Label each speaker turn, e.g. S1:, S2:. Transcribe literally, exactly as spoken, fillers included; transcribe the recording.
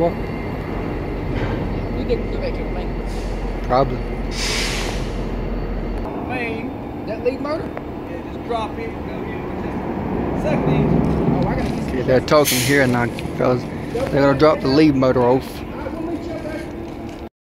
S1: Come on.
S2: You didn't go back to the main.
S1: Probably.
S2: Main. That lead motor?
S3: Yeah, just drop it and go here. Second engine.
S2: Oh, I gotta get
S1: Okay, they're talking here now, fellas. They're gonna drop the lead motor off.